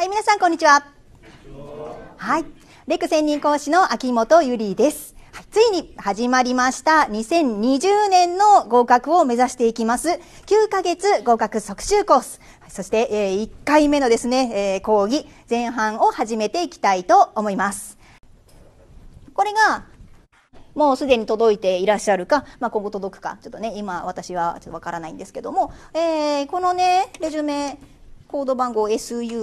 はい、皆さんこんにちは。はい、レク専任講師の秋元ゆりです。はい、ついに始まりました2020年の合格を目指していきます9ヶ月合格促習コース。そして、1回目のですね、講義前半を始めていきたいと思います。これがもうすでに届いていらっしゃるか、今後届くか、ちょっとね、今私はちょっとわからないんですけども、このね、レジュメコード番号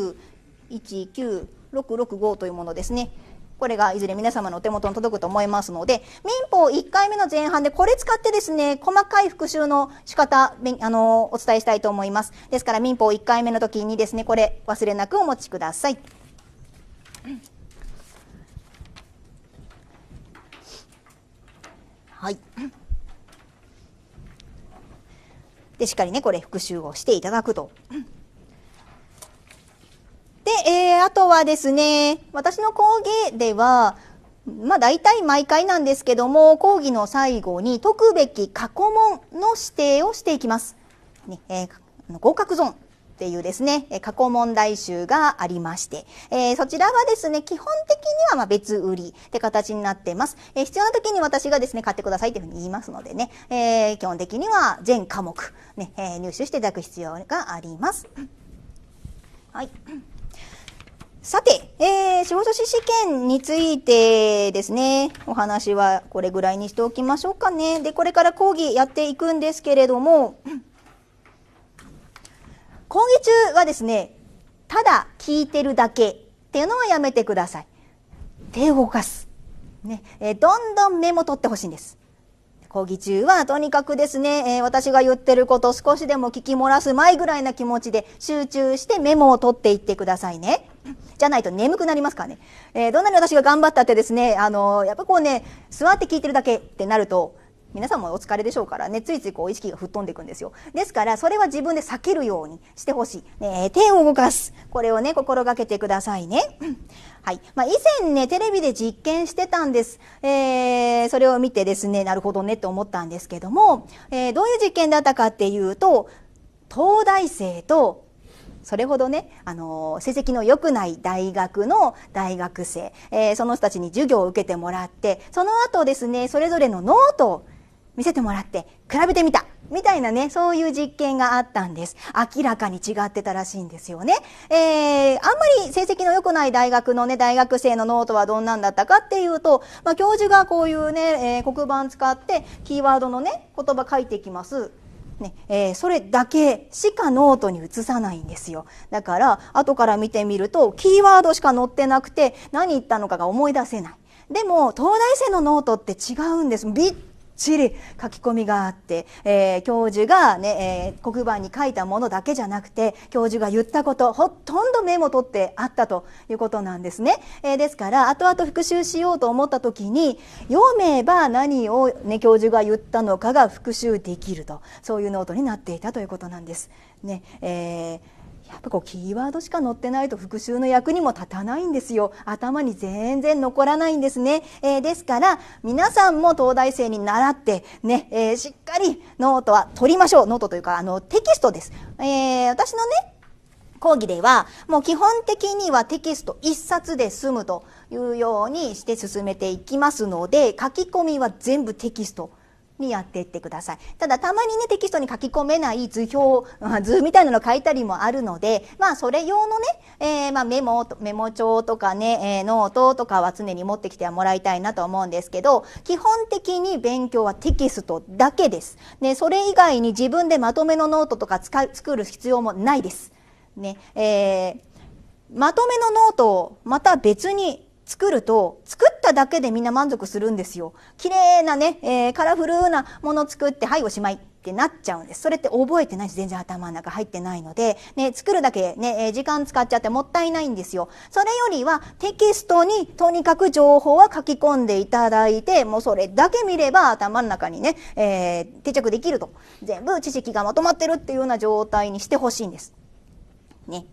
SU19665 というものですね。これがいずれ皆様のお手元に届くと思いますので、民法1回目の前半でこれ使ってですね、細かい復習の仕方、お伝えしたいと思います。ですから民法1回目の時にですね、これ忘れなくお持ちください。はい。で、しっかりね、これ復習をしていただくと。で、あとはですね、私の講義では、大体毎回なんですけども、講義の最後に解くべき過去問の指定をしていきます。ね、合格ゾーンっていうですね、過去問題集がありまして、そちらはですね、基本的には別売りって形になっています。必要な時に私がですね、買ってくださいっていうふうに言いますのでね、基本的には全科目、ね、入手していただく必要があります。はい。さて、司法書士試験についてですね、お話はこれぐらいにしておきましょうかね。で、これから講義やっていくんですけれども、講義中はですね、ただ聞いてるだけっていうのはやめてください。手を動かす。ね、どんどんメモ取ってほしいんです。講義中はとにかくですね、私が言ってること少しでも聞き漏らすまいぐらいな気持ちで集中してメモを取っていってくださいね。じゃないと眠くなりますからね。どんなに私が頑張ったってですね、やっぱこうね、座って聞いてるだけってなると、皆さんもお疲れでしょうからね、ついついこう意識が吹っ飛んでいくんですよ。ですから、それは自分で避けるようにしてほしい。手を動かす。これをね、心がけてくださいね。はい。以前ね、テレビで実験してたんです。それを見てですね、なるほどねって思ったんですけども、どういう実験だったかっていうと、東大生とそれほどね、成績の良くない大学の大学生、その人たちに授業を受けてもらって、その後ですね、それぞれのノートを見せてもらって、比べてみた。みたいなね、そういう実験があったんです。明らかに違ってたらしいんですよね。あんまり成績の良くない大学のね、大学生のノートはどんなんだったかっていうと、教授がこういうね、黒板使ってキーワードのね、言葉書いていきます。ね、それだけしかノートに移さないんですよ。だから後から見てみるとキーワードしか載ってなくて何言ったのかが思い出せない。でも東大生のノートって違うんです。びっちり書き込みがあって、教授がね、黒板に書いたものだけじゃなくて教授が言ったことほとんどメモ取ってあったということなんですね。ですから後々復習しようと思った時に読めば何を、ね、教授が言ったのかが復習できると、そういうノートになっていたということなんです。ね、やっぱこうキーワードしか載ってないと復習の役にも立たないんですよ。頭に全然残らないんですね。ですから皆さんも東大生に習ってね、しっかりノートは取りましょう。ノートというかテキストです。私のね講義ではもう基本的にはテキスト1冊で済むというようにして進めていきますので、書き込みは全部テキストにやっていってください。ただたまにねテキストに書き込めない図表、図みたいなの書いたりもあるので、それ用のね、メモ帳とかね、ノートとかは常に持ってきてはもらいたいなと思うんですけど、基本的に勉強はテキストだけです。ね、それ以外に自分でまとめのノートとか作る必要もないです。ね、まとめのノートをまた別に作ると、作っただけでみんな満足するんですよ。綺麗なね、カラフルなものを作って、はい、おしまいってなっちゃうんです。それって覚えてないし、全然頭の中入ってないので、ね、作るだけね、時間使っちゃってもったいないんですよ。それよりはテキストにとにかく情報は書き込んでいただいて、もうそれだけ見れば頭の中にね、定着できると。全部知識がまとまってるっていうような状態にしてほしいんです。ね。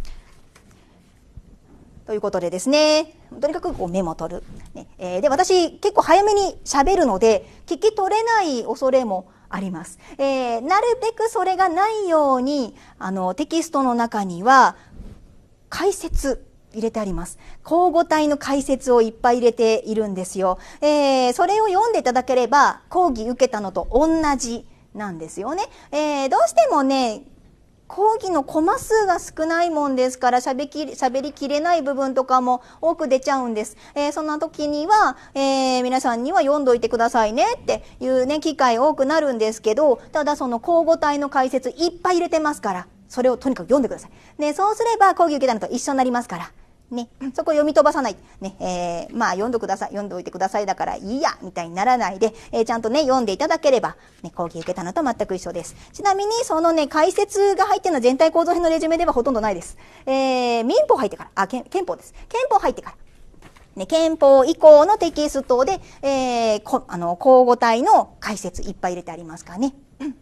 ということでですね、とにかくこうメモを取る。ね、で、私結構早めに喋るので、聞き取れない恐れもあります。なるべくそれがないように、テキストの中には解説入れてあります。口語体の解説をいっぱい入れているんですよ。それを読んでいただければ講義受けたのと同じなんですよね。どうしてもね、講義のコマ数が少ないもんですから喋りきれない部分とかも多く出ちゃうんです。そんな時には、皆さんには読んどいてくださいねっていうね、機会多くなるんですけど、ただその口語体の解説いっぱい入れてますから、それをとにかく読んでください。ね、そうすれば講義受けたのと一緒になりますから。ね、そこ読み飛ばさない。ね、まあ読んどいてくださいだからいいや、みたいにならないで、ちゃんとね、読んでいただければ、ね、講義受けたのと全く一緒です。ちなみに、そのね、解説が入ってるのは全体構造編のレジュメではほとんどないです。民法入ってから、憲法です。憲法入ってから。ね、憲法以降のテキストで、口語体の解説いっぱい入れてありますからね。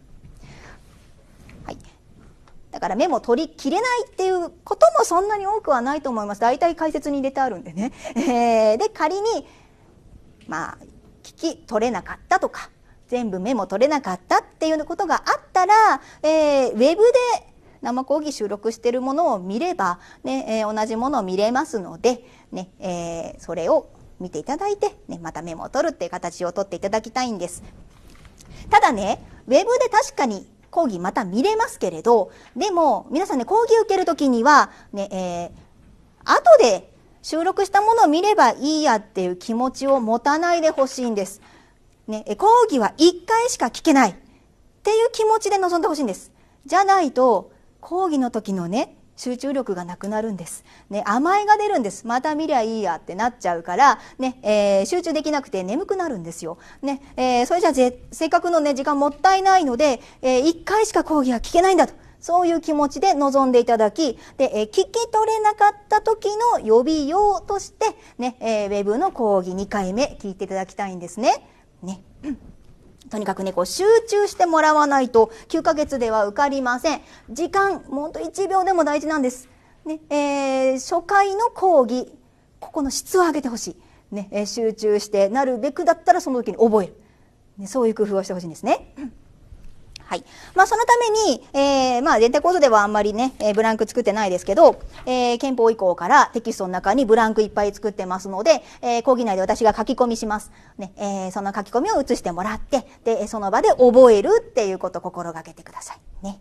はい。だからメモ取りきれないっていうこともそんなに多くはないと思います。大体解説に入れてあるんでね。で、仮に、まあ、聞き取れなかったとか、全部メモ取れなかったっていうことがあったら、ウェブで生講義収録しているものを見れば、ね、同じものを見れますので、ね、それを見ていただいて、ね、またメモを取るっていう形を取っていただきたいんです。ただね、ウェブで確かに講義また見れますけれど、でも皆さんね、講義受けるときには、ね、後で収録したものを見ればいいやっていう気持ちを持たないでほしいんです。ね、講義は1回しか聞けないっていう気持ちで臨んでほしいんです。じゃないと、講義の時のね、集中力がなくなるんです。ね、甘えが出るんです。また見りゃいいやってなっちゃうから、ね、集中できなくて眠くなるんですよ。ね、それじゃせっかくのね、時間もったいないので、1回しか講義は聞けないんだと。そういう気持ちで臨んでいただき、で、聞き取れなかった時の予備用として、ね、ウェブの講義2回目聞いていただきたいんですね。ね。とにかくね、こう集中してもらわないと9ヶ月では受かりません。時間、もう1秒でも大事なんです。ね、初回の講義、ここの質を上げてほしい。ね、集中してなるべくだったらその時に覚える。ね、そういう工夫をしてほしいんですね。はい。まあ、そのために、まあ、全体構造ではあんまりね、ブランク作ってないですけど、憲法以降からテキストの中にブランクいっぱい作ってますので、講義内で私が書き込みします。ね、その書き込みを写してもらって、で、その場で覚えるっていうことを心がけてください。ね。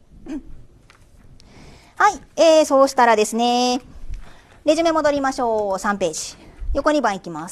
はい。そうしたらですね、レジュメ戻りましょう。3ページ。横2番いきます。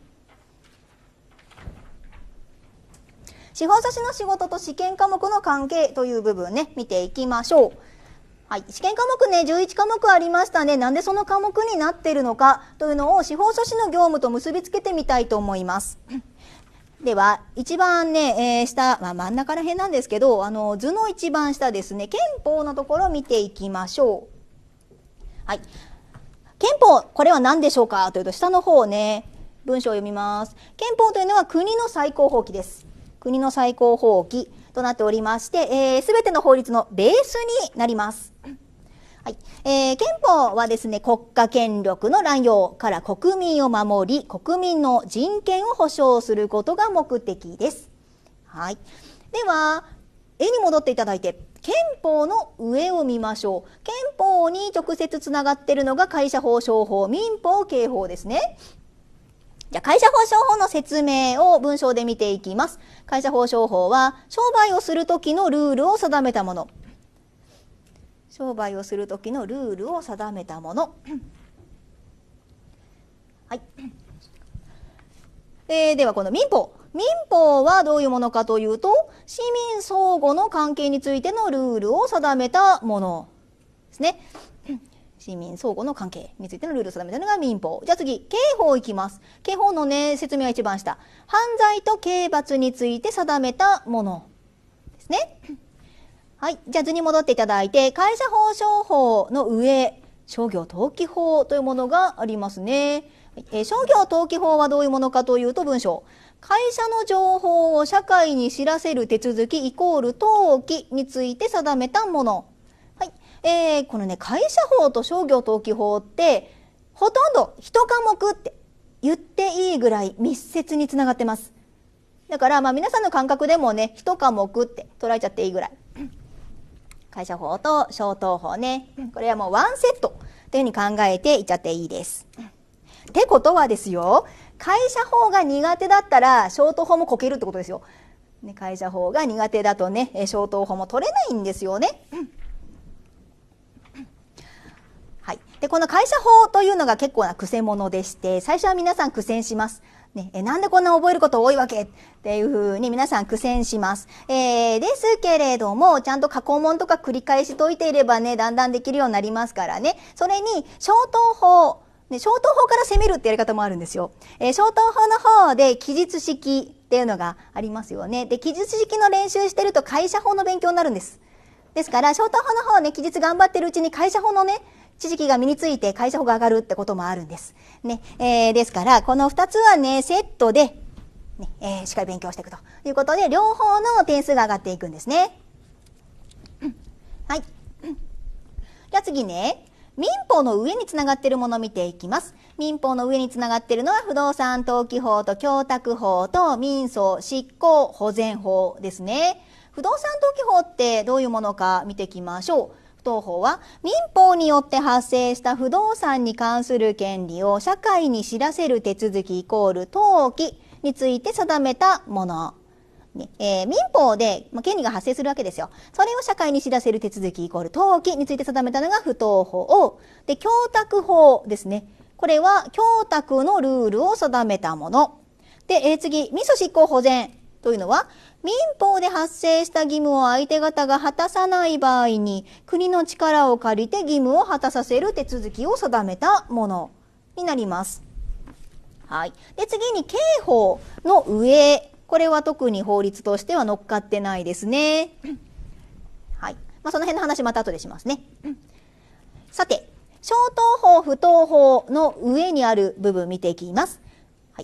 司法書士の仕事と試験科目の関係という部分ね、見ていきましょう。はい。試験科目ね、11科目ありましたね。なんでその科目になっているのかというのを司法書士の業務と結びつけてみたいと思います。では、一番ね、下、まあ、真ん中ら辺なんですけど、図の一番下ですね、憲法のところを見ていきましょう。はい。憲法、これは何でしょうかというと、下の方ね、文章を読みます。憲法というのは国の最高法規です。国の最高法規となっておりまして、すべての法律のベースになります。はい。憲法はですね、国家権力の乱用から国民を守り、国民の人権を保障することが目的です。はい。では、絵に戻っていただいて、憲法の上を見ましょう。憲法に直接つながっているのが会社法、商法、民法、刑法ですね。じゃあ、会社法商法の説明を文章で見ていきます。会社法商法は、商売をするときのルールを定めたもの。商売をするときのルールを定めたもの。はい。では、この民法。民法はどういうものかというと、市民相互の関係についてのルールを定めたものですね。市民相互の関係についてのルールを定めたのが民法。じゃあ次、刑法いきます。刑法のね、説明は一番下。犯罪と刑罰について定めたものですね。はい。じゃあ図に戻っていただいて、会社法商法の上、商業登記法というものがありますね。商業登記法はどういうものかというと文章。会社の情報を社会に知らせる手続きイコール登記について定めたもの。このね、会社法と商業登記法って、ほとんど一科目って言っていいぐらい密接につながってます。だから、まあ皆さんの感覚でもね、一科目って捉えちゃっていいぐらい。会社法と商東法ね。これはもうワンセット。 というふうに考えていっちゃっていいです。ってことはですよ、会社法が苦手だったら消灯法もこけるってことですよ。ね、会社法が苦手だとね、消灯法も取れないんですよね。はい。で、この会社法というのが結構な癖者でして、最初は皆さん苦戦します。ね、なんでこんな覚えること多いわけっていうふうに皆さん苦戦します。ですけれども、ちゃんと過去問とか繰り返し解いていればね、だんだんできるようになりますからね。それに、消灯法。ね、消灯法から攻めるってやり方もあるんですよ。消灯法の方で記述式っていうのがありますよね。で、記述式の練習してると会社法の勉強になるんです。ですから、消灯法の方ね、記述頑張ってるうちに会社法のね、知識が身について会社法が上がるってこともあるんです。ね。ですから、この2つはね、セットで、ね、しっかり勉強していくということで、両方の点数が上がっていくんですね。はい。じゃあ次ね、民法の上につながっているものを見ていきます。民法の上につながっているのは不動産登記法と供託法と民訴執行保全法ですね。不動産登記法ってどういうものか見ていきましょう。不登法は民法によって発生した不動産に関する権利を社会に知らせる手続きイコール登記について定めたもの。民法で権利が発生するわけですよ。それを社会に知らせる手続きイコール登記について定めたのが不登法。で、供託法ですね。これは供託のルールを定めたもの。で、次、民訴執行保全というのは、民法で発生した義務を相手方が果たさない場合に、国の力を借りて義務を果たさせる手続きを定めたものになります。はい。で、次に刑法の上。これは特に法律としては乗っかってないですね。はい。その辺の話また後でしますね。さて、消灯法、不登法の上にある部分見ていきます。はい。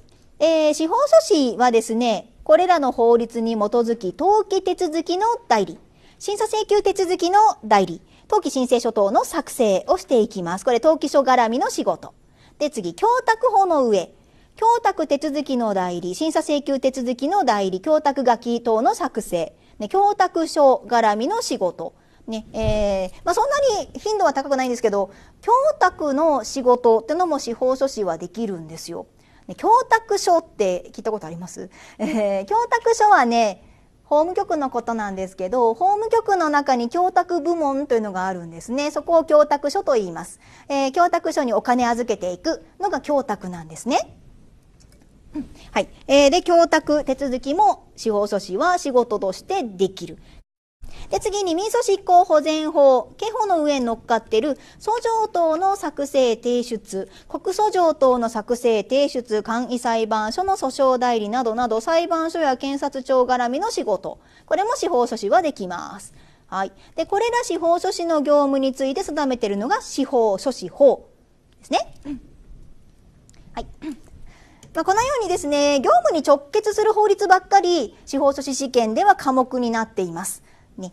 司法書士はですね、これらの法律に基づき、登記手続きの代理、審査請求手続きの代理、登記申請書等の作成をしていきます。これ、登記書絡みの仕事。で、次、供託法の上。供託手続きの代理、審査請求手続きの代理、供託書き等の作成、ね、供託書絡みの仕事。ね、そんなに頻度は高くないんですけど、供託の仕事ってのも司法書士はできるんですよ。供託書って聞いたことあります？供託書はね、法務局のことなんですけど、法務局の中に供託部門というのがあるんですね。そこを供託書と言います。供託書にお金預けていくのが供託なんですね。はい。で、供託手続きも司法書士は仕事としてできる。で、次に民訴執行保全法、刑法の上に乗っかっている訴状等の作成提出、告訴状等の作成提出、簡易裁判所の訴訟代理などなど、裁判所や検察庁絡みの仕事。これも司法書士はできます。はい。で、これら司法書士の業務について定めているのが司法書士法ですね。はい。このようにですね、業務に直結する法律ばっかり、司法書士試験では科目になっています。ね。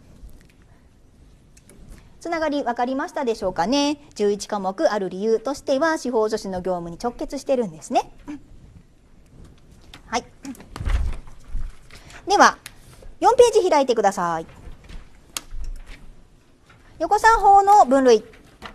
つながり分かりましたでしょうかね。11科目ある理由としては、司法書士の業務に直結してるんですね。はい。では、4ページ開いてください。横算法の分類。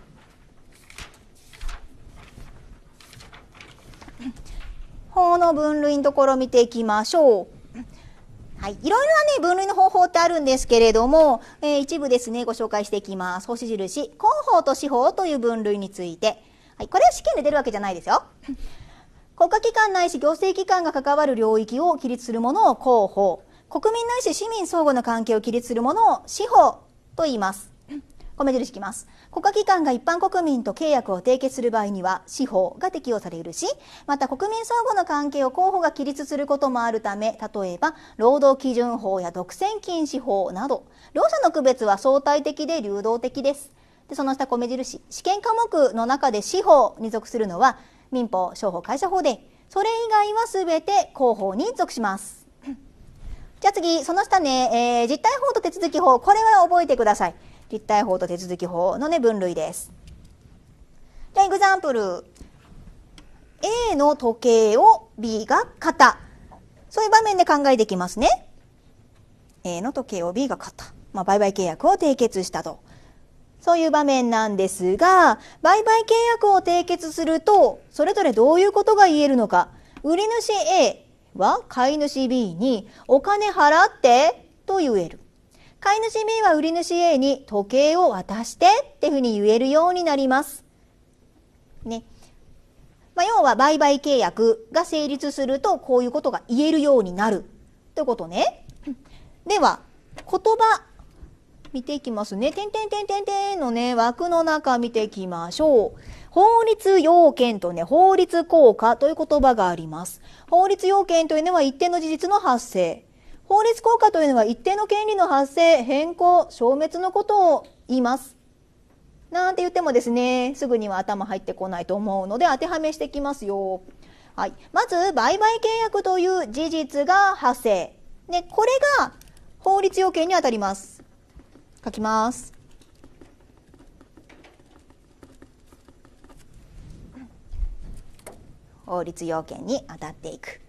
法の分類のところを見ていきましょう。はい。いろいろなね、分類の方法ってあるんですけれども、一部ですね、ご紹介していきます。星印、公法と私法という分類について。はい。これは試験で出るわけじゃないですよ。国家機関ないし行政機関が関わる領域を規律するものを公法。国民ないし市民相互の関係を規律するものを私法と言います。米印いきます。国家機関が一般国民と契約を締結する場合には私法が適用されるし、また国民相互の関係を公法が規律することもあるため、例えば労働基準法や独占禁止法など、両者の区別は相対的で流動的です。で、その下米印、試験科目の中で私法に属するのは民法、商法、会社法で、それ以外はすべて公法に属します。じゃあ次、その下ね、実態法と手続き法、これは覚えてください。実態法と手続き法のね、分類です。じゃあ、エグザンプル。A の時計を B が買った。そういう場面で考えていきますね。A の時計を B が買った。売買契約を締結したと。 そういう場面なんですが、売買契約を締結すると、それぞれどういうことが言えるのか。売り主 A は買い主 B にお金払ってと言える。買い主 B は売り主 A に時計を渡してっていうふうに言えるようになります。ね。要は売買契約が成立するとこういうことが言えるようになるということね。では、言葉見ていきますね。点々点々点のね、枠の中見ていきましょう。法律要件とね、法律効果という言葉があります。法律要件というのは一定の事実の発生。法律効果というのは一定の権利の発生、変更、消滅のことを言います。なんて言ってもですね、すぐには頭入ってこないと思うので当てはめしていきますよ。はい。まず、売買契約という事実が発生。ね、これが法律要件にあたります。書きます。法律要件に当たっていく。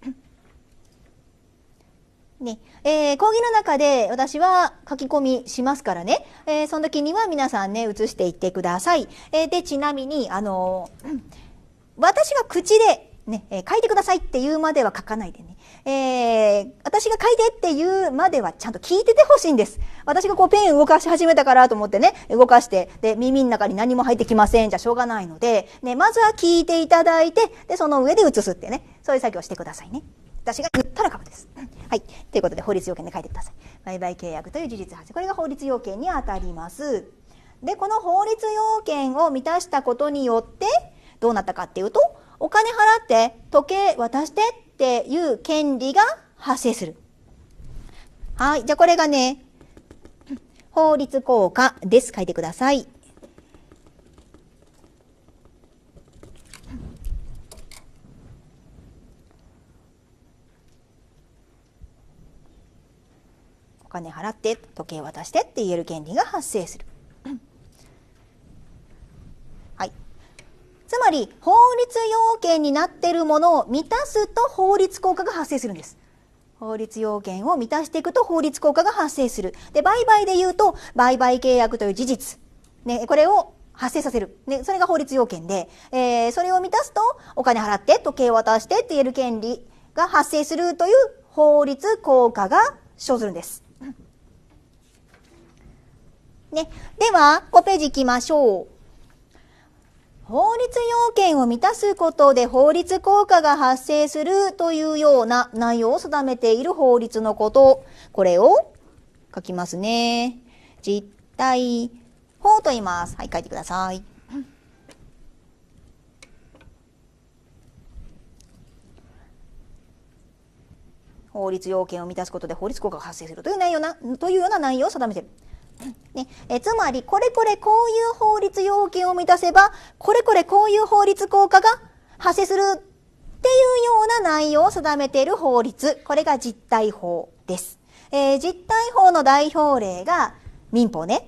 ね講義の中で私は書き込みしますからね、その時には皆さんね、写していってください。で、ちなみに、私が口で、ね書いてくださいって言うまでは書かないでね、私が書いてって言うまではちゃんと聞いててほしいんです。私がこうペン動かし始めたからと思ってね、動かして、で、耳の中に何も入ってきませんじゃしょうがないので、ね、まずは聞いていただいて、で、その上で写すってね、そういう作業をしてくださいね。私が言ったら書くです。はい。ということで、法律要件で書いてください。売買契約という事実発生。これが法律要件に当たります。で、この法律要件を満たしたことによって、どうなったかっていうと、お金払って時計渡してっていう権利が発生する。はい。じゃあこれがね、法律効果です。書いてください。お金払って時計渡してって言える権利が発生する。はい。つまり法律要件になっているものを満たすと法律効果が発生するんです。法律要件を満たしていくと法律効果が発生する。で、売買で言うと売買契約という事実、ね、これを発生させる。ね、それが法律要件で、それを満たすとお金払って時計を渡してって言える権利が発生するという法律効果が生ずるんです。ね、では5ページ行きましょう。法律要件を満たすことで法律効果が発生するというような内容を定めている法律のこと、これを書きますね。実体法と言います。はい、書いてください。法律要件を満たすことで法律効果が発生するというような内容を定めている。ね、つまりこれこれこういう法律要件を満たせばこれこれこういう法律効果が発生するっていうような内容を定めている法律、これが実体法です。実体法の代表例が民法ね。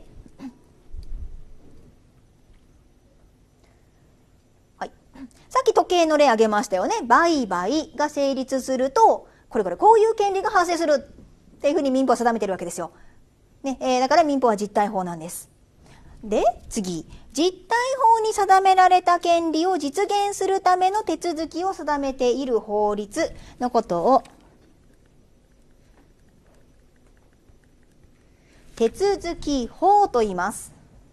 はい、さっき時計の例挙げましたよね。売買が成立するとこれこれこういう権利が発生するっていうふうに民法は定めているわけですよ。ね、だから民法は実体法なんです。で、次、実体法に定められた権利を実現するための手続きを定めている法律のことを手続き法と言います。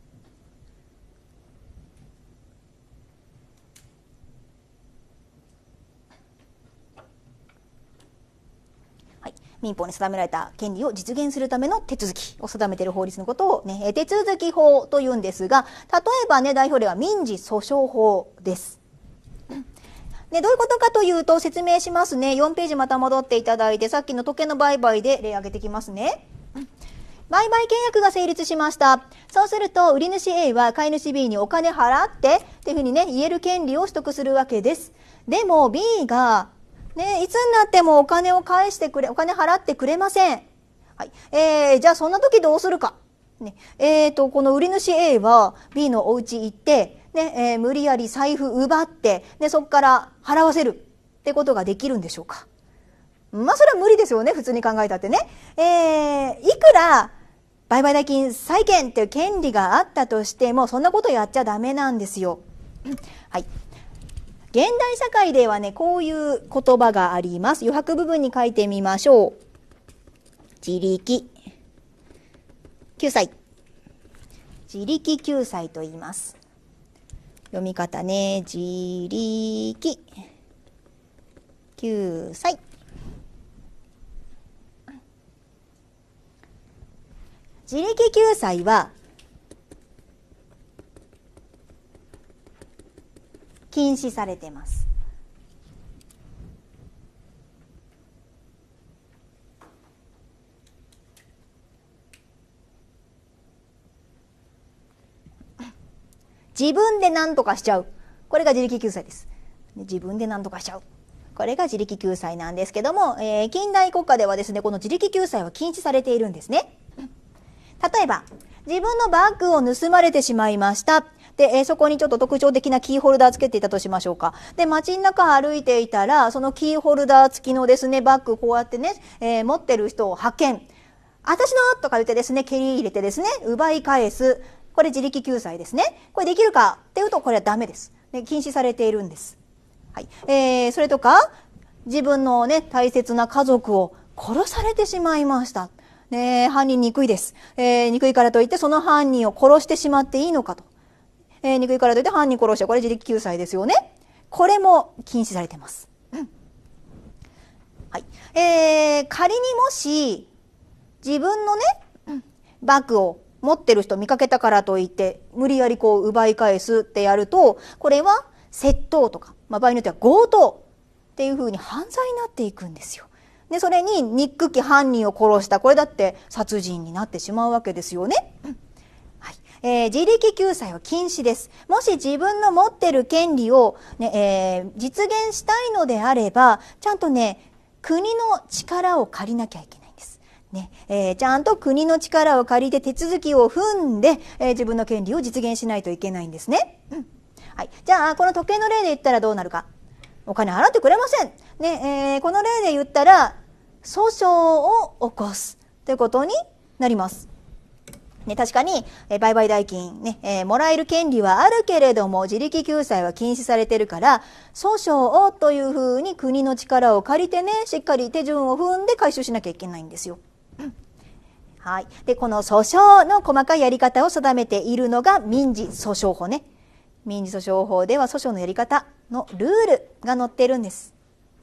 民法に定められた権利を実現するための手続きを定めている法律のことを、ね、手続き法というんですが、例えばね、代表例は民事訴訟法です。ね、どういうことかというと説明しますね。4ページまた戻っていただいて、さっきの時計の売買で例挙げてきますね。売買契約が成立しました。そうすると、売り主 A は買い主 B にお金払ってっていうふうにね、言える権利を取得するわけです。でも B がね、いつになってもお金を払ってくれません。はい。じゃあそんな時どうするか。ね、この売り主 A は B のお家行って、ね、無理やり財布奪って、ね、そこから払わせるってことができるんでしょうか。まあそれは無理ですよね、普通に考えたってね。いくら売買代金債権っていう権利があったとしても、そんなことやっちゃダメなんですよ。はい。現代社会ではね、こういう言葉があります。余白部分に書いてみましょう。自力救済。自力救済と言います。読み方ね、自力救済。自力救済は禁止されています。自分で何とかしちゃう。これが自力救済です。自分で何とかしちゃう。これが自力救済なんですけども、近代国家ではですね、この自力救済は禁止されているんですね。例えば、自分のバッグを盗まれてしまいました。で、そこにちょっと特徴的なキーホルダーつけていたとしましょうか。で、街の中歩いていたら、そのキーホルダー付きのですね、バッグこうやってね、持ってる人を発見。私のとか言ってですね、蹴り入れてですね、奪い返す。これ自力救済ですね。これできるかっていうと、これはダメです。禁止されているんです。はい。それとか、自分のね、大切な家族を殺されてしまいました。ね、犯人憎いです。憎いからといってその犯人を殺してしまっていいのかと。憎いからといって犯人殺しちゃう。これ自力救済ですよね。これも禁止されてます。はい。仮にもし、自分のね、バッグを持ってる人見かけたからといって、無理やりこう奪い返すってやると、これは窃盗とか、場合によっては強盗っていうふうに犯罪になっていくんですよ。で、それに憎き犯人を殺した。これだって殺人になってしまうわけですよね。はい。自力救済は禁止です。もし自分の持ってる権利を、ね実現したいのであれば、ちゃんとね、国の力を借りなきゃいけないんです。ねちゃんと国の力を借りて手続きを踏んで、自分の権利を実現しないといけないんですね。はい。じゃあ、この時計の例で言ったらどうなるか。お金払ってくれません。ねこの例で言ったら、訴訟を起こすということになります。ね、確かに、売買代金、ねもらえる権利はあるけれども、自力救済は禁止されてるから、訴訟をというふうに国の力を借りてね、しっかり手順を踏んで回収しなきゃいけないんですよ。はい。で、この訴訟の細かいやり方を定めているのが民事訴訟法ね。民事訴訟法では訴訟のやり方のルールが載っているんです。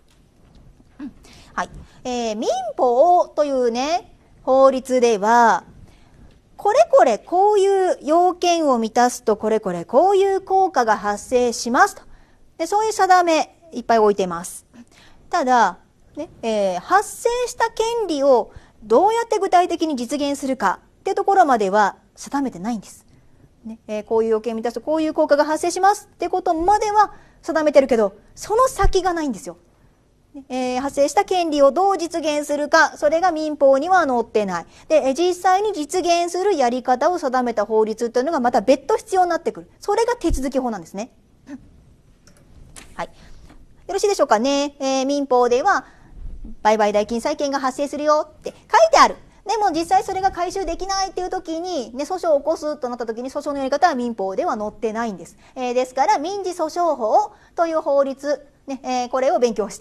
はい。民法というね、法律では、これこれこういう要件を満たすとこれこれこういう効果が発生しますと。で、そういう定めいっぱい置いてます。ただ、ね発生した権利をどうやって具体的に実現するかっていうところまでは定めてないんです。こういう要件を満たすとこういう効果が発生しますってことまでは定めてるけど、その先がないんですよ。発生した権利をどう実現するか、それが民法には載ってない。で、実際に実現するやり方を定めた法律というのがまた別途必要になってくる。それが手続き法なんですね。はい。よろしいでしょうかね。民法では、売買代金債権が発生するよって書いてある。でも実際それが回収できないっていう時に、訴訟を起こすとなった時に訴訟のやり方は民法では載ってないんです。ですから民事訴訟法という法律、これを勉強して、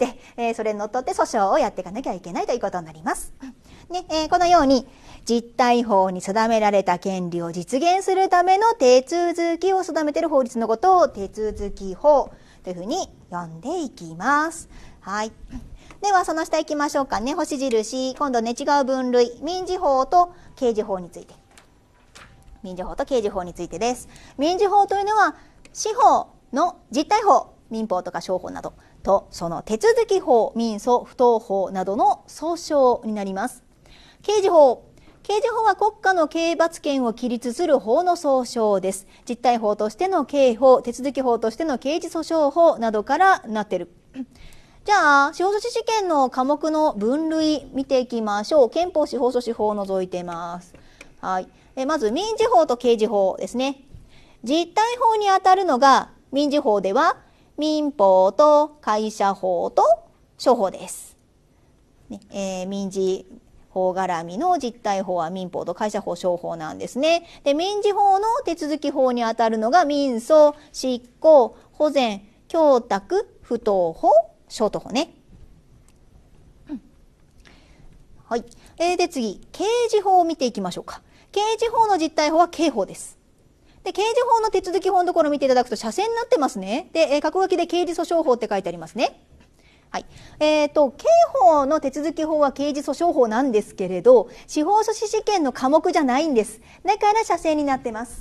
それにのっとって訴訟をやっていかなきゃいけないということになります。このように実態法に定められた権利を実現するための手続きを定めている法律のことを手続き法というふうに呼んでいきます。はい。ではその下行きましょうかね。星印。今度ね、違う分類。民事法と刑事法について。民事法と刑事法についてです。民事法というのは、司法の実態法、民法とか商法などと、その手続き法、民訴、不当法などの訴訟になります。刑事法。刑事法は国家の刑罰権を規律する法の総称です。実態法としての刑法、手続き法としての刑事訴訟法などからなっている。じゃあ、司法書士試験の科目の分類見ていきましょう。憲法、司法書士法を除いてます。はい。まず、民事法と刑事法ですね。実態法にあたるのが、民事法では、民法と会社法と商法です。民事法絡みの実態法は民法と会社法商法なんですね。で、民事法の手続き法にあたるのが民訴、執行、保全、供託、不当法、消灯法ね。はい。で、次、刑事法を見ていきましょうか。刑事法の実態法は刑法です。で、刑事法の手続き法のところを見ていただくと、斜線になってますね。で、括弧書きで刑事訴訟法って書いてありますね。はい。刑法の手続き法は刑事訴訟法なんですけれど、司法書士試験の科目じゃないんです。だから斜線になってます。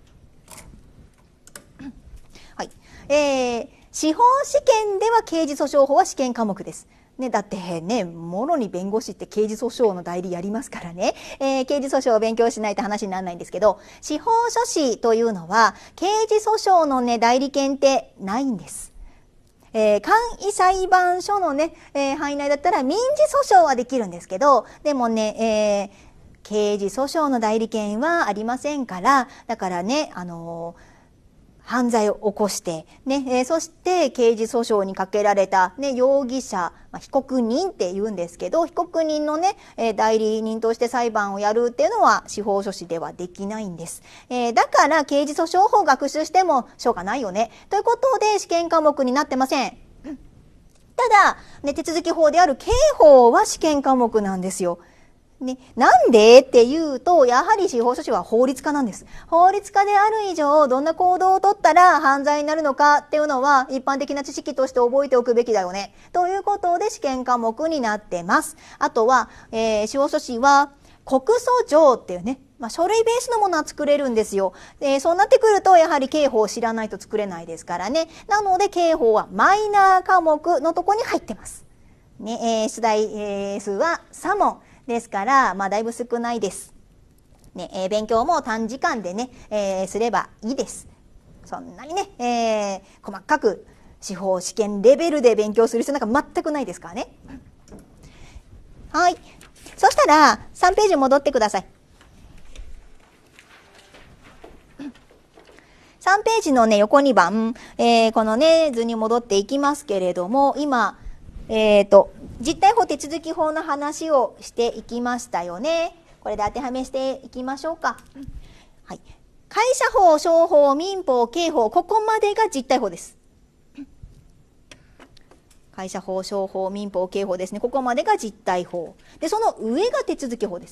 はい。司法試験では刑事訴訟法は試験科目です。ね、だってね、もろに弁護士って刑事訴訟の代理やりますからね、刑事訴訟を勉強しないと話にならないんですけど、司法書士というのは、刑事訴訟のね、代理権ってないんです。簡易裁判所のね、範囲内だったら民事訴訟はできるんですけど、でもね、刑事訴訟の代理権はありませんから、だからね、犯罪を起こして、ね、そして刑事訴訟にかけられた、ね、容疑者、被告人って言うんですけど、被告人のね、代理人として裁判をやるっていうのは司法書士ではできないんです。だから刑事訴訟法を学習してもしょうがないよね。ということで試験科目になってません。ただ、ね、手続き法である刑法は試験科目なんですよ。ね、なんでっていうと、やはり司法書士は法律家なんです。法律家である以上、どんな行動をとったら犯罪になるのかっていうのは、一般的な知識として覚えておくべきだよね。ということで試験科目になってます。あとは、司法書士は、告訴状っていうね、書類ベースのものは作れるんですよ。そうなってくると、やはり刑法を知らないと作れないですからね。なので、刑法はマイナー科目のとこに入ってます。ね、出題、数は3問。ですから、だいぶ少ないです。ね、勉強も短時間でね、すればいいです。そんなにね、細かく司法試験レベルで勉強する必要なんか全くないですからね。はい。そしたら、3ページ戻ってください。3ページのね、横2番、このね、図に戻っていきますけれども、今、実態法手続き法の話をしていきましたよね。これで当てはめしていきましょうか。はい。会社法、商法、民法、刑法、ここまでが実態法です。会社法、商法、民法、刑法ですね。ここまでが実態法。で、その上が手続き法です。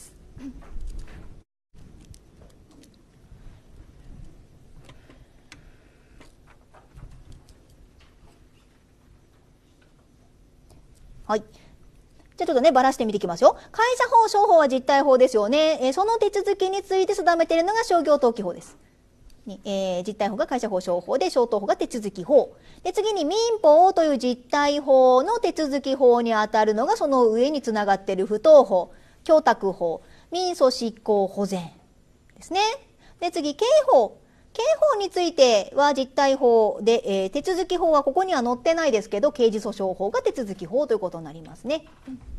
はい。じゃあちょっとね、ばらしてみていきますよ。会社法、商法は実態法ですよね。その手続きについて定めているのが商業登記法です。実態法が会社法、商法で、消灯法が手続き法。で、次に民法という実態法の手続き法にあたるのがその上につながっている不当法、供託法、民訴執行保全ですね。で、次、刑法。刑法については実態法で、手続き法はここには載ってないですけど、刑事訴訟法が手続き法ということになりますね。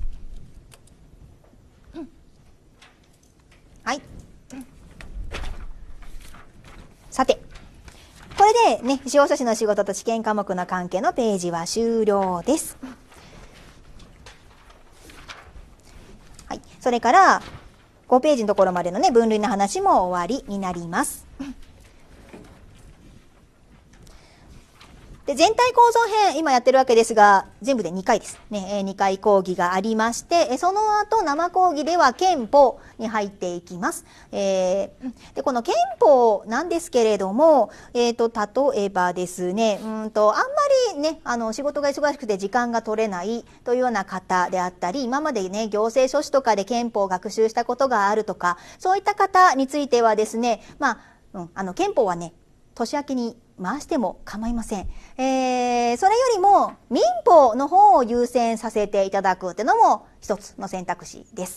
はい。さて、これでね、司法書士の仕事と試験科目の関係のページは終了です。はい。それから、5ページのところまでのね、分類の話も終わりになります。で、全体構造編、今やってるわけですが、全部で2回です。ね、2回講義がありまして、その後、生講義では憲法に入っていきます。で、この憲法なんですけれども、例えばですね、あんまりね、仕事が忙しくて時間が取れないというような方であったり、今までね、行政書士とかで憲法を学習したことがあるとか、そういった方についてはですね、憲法はね、年明けに回しても構いません。それよりも民法の方を優先させていただくというのも一つの選択肢です。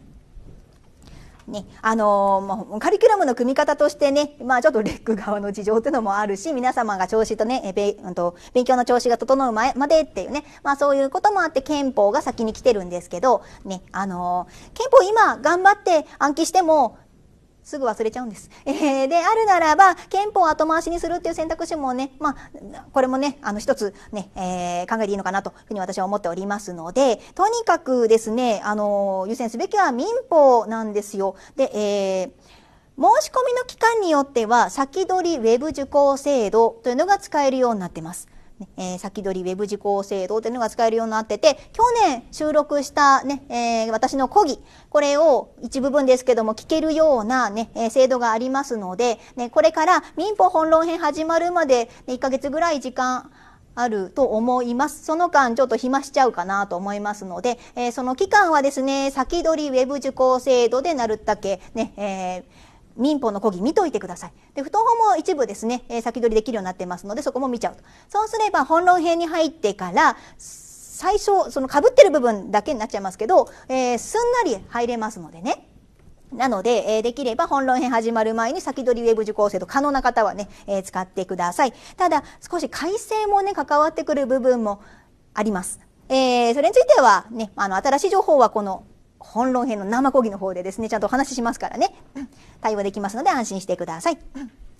ね、カリキュラムの組み方としてね、ちょっとレック側の事情というのもあるし、皆様が調子とね、勉強の調子が整うまでっていうね、そういうこともあって憲法が先に来てるんですけど、ね、憲法今頑張って暗記しても、 すぐ忘れちゃうんです。であるならば、憲法を後回しにするっていう選択肢もね、これもね、一つね、考えていいのかなというふうに私は思っておりますので、とにかくですね、優先すべきは民法なんですよ。で、申し込みの期間によっては、先取りウェブ受講制度というのが使えるようになってます。先取りウェブ受講制度というのが使えるようになってて、去年収録したね、私の講義、これを一部分ですけども聞けるようなね、制度がありますので、ね、これから民法本論編始まるまで、1ヶ月ぐらい時間あると思います。その間ちょっと暇しちゃうかなと思いますので、その期間はですね、先取りウェブ受講制度でなるだけね、民法の講義見といてください。で、不当法も一部ですね、先取りできるようになってますので、そこも見ちゃうと。そうすれば本論編に入ってから、最初、その被ってる部分だけになっちゃいますけど、すんなり入れますのでね。なので、できれば本論編始まる前に先取りウェブ受講制度可能な方はね、使ってください。ただ、少し改正もね、関わってくる部分もあります。それについてはね、新しい情報はこの本論編の生講義の方でですね、ちゃんとお話ししますからね、対応できますので安心してください。